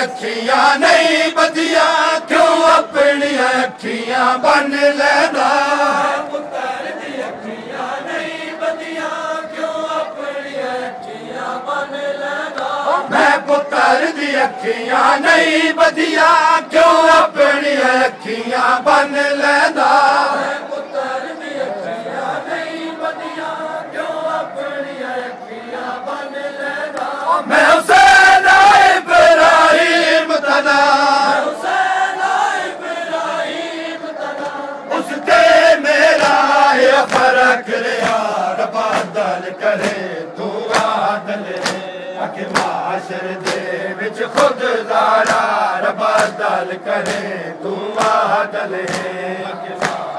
अखियां नहीं बदिया क्यों अपनी अखियां बन लेना। पुत्र दी अखियां नहीं बदिया क्यों अपनी अखियां बन लेना। मैं पुत्र दी अखियां नहीं बदिया क्यों अपनी अखियां बन लेना। मैं हुसैन इब्राहिम तना, उसके मेरा ये फर्क रहा। बादल करे तू आदल अके माशर दे विच खुद दारा। बादल करे तू आदल